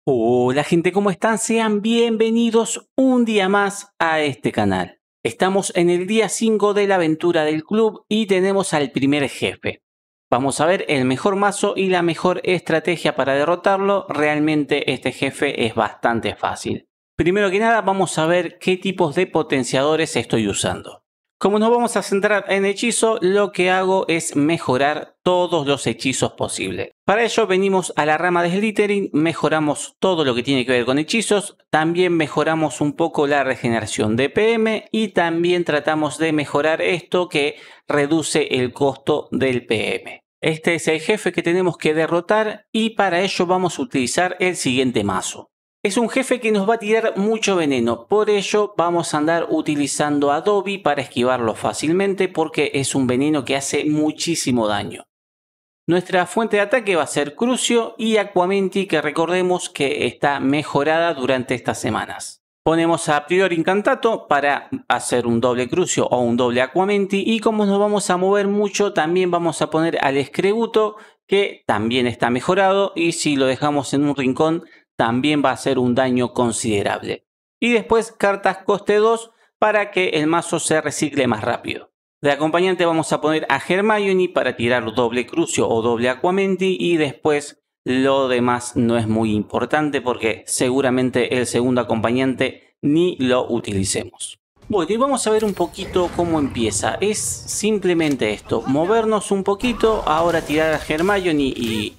Hola gente, ¿cómo están? Sean bienvenidos un día más a este canal. Estamos en el día 5 de la aventura del club y tenemos al primer jefe. Vamos a ver el mejor mazo y la mejor estrategia para derrotarlo. Realmente este jefe es bastante fácil. Primero que nada vamos a ver qué tipos de potenciadores estoy usando. Como nos vamos a centrar en hechizo, lo que hago es mejorar todos los hechizos posibles. Para ello venimos a la rama de Slithering, mejoramos todo lo que tiene que ver con hechizos, también mejoramos un poco la regeneración de PM y también tratamos de mejorar esto que reduce el costo del PM. Este es el jefe que tenemos que derrotar y para ello vamos a utilizar el siguiente mazo. Es un jefe que nos va a tirar mucho veneno, por ello vamos a andar utilizando a Dobby para esquivarlo fácilmente porque es un veneno que hace muchísimo daño. Nuestra fuente de ataque va a ser Crucio y Aquamenti, que recordemos que está mejorada durante estas semanas. Ponemos a Prior Incantato para hacer un doble Crucio o un doble Aquamenti y como nos vamos a mover mucho también vamos a poner al Escrebuto, que también está mejorado y si lo dejamos en un rincón también va a hacer un daño considerable. Y después cartas coste 2 para que el mazo se recicle más rápido. De acompañante vamos a poner a Hermione para tirar doble Crucio o doble Aquamenti y después lo demás no es muy importante porque seguramente el segundo acompañante ni lo utilicemos. Bueno, y vamos a ver un poquito cómo empieza. Es simplemente esto, movernos un poquito, ahora tirar a Hermione y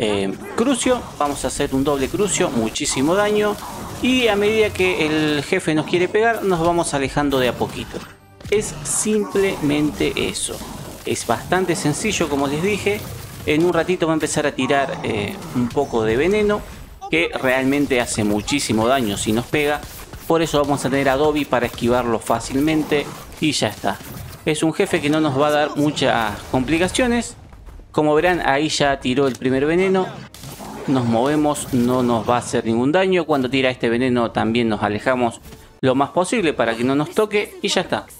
Crucio. Vamos a hacer un doble Crucio, muchísimo daño. Y a medida que el jefe nos quiere pegar, nos vamos alejando de a poquito. Es simplemente eso. Es bastante sencillo, como les dije. En un ratito va a empezar a tirar un poco de veneno, que realmente hace muchísimo daño si nos pega. Por eso vamos a tener a Dobby para esquivarlo fácilmente y ya está. Es un jefe que no nos va a dar muchas complicaciones. Como verán, ahí ya tiró el primer veneno. Nos movemos, no nos va a hacer ningún daño. Cuando tira este veneno también nos alejamos lo más posible para que no nos toque y ya está.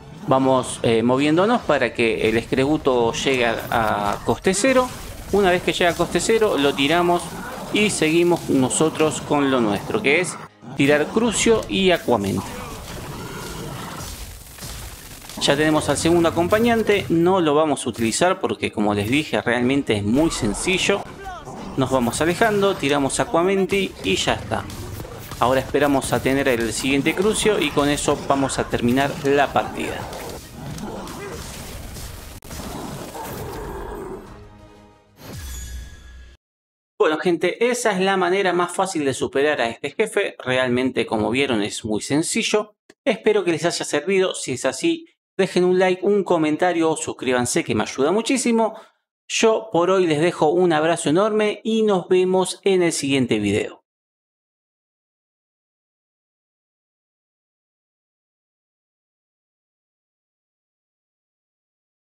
Vamos moviéndonos para que el Escrebuto llegue a coste 0. Una vez que llega a coste 0 lo tiramos y seguimos nosotros con lo nuestro, que es tirar Crucio y Aquamenti. Ya tenemos al segundo acompañante, no lo vamos a utilizar porque como les dije realmente es muy sencillo. Nos vamos alejando, tiramos Aquamenti y ya está. Ahora esperamos a tener el siguiente Crucio y con eso vamos a terminar la partida. Bueno gente, esa es la manera más fácil de superar a este jefe. Realmente, como vieron, es muy sencillo. Espero que les haya servido. Si es así, dejen un like, un comentario o suscríbanse, que me ayuda muchísimo. Yo por hoy les dejo un abrazo enorme y nos vemos en el siguiente video.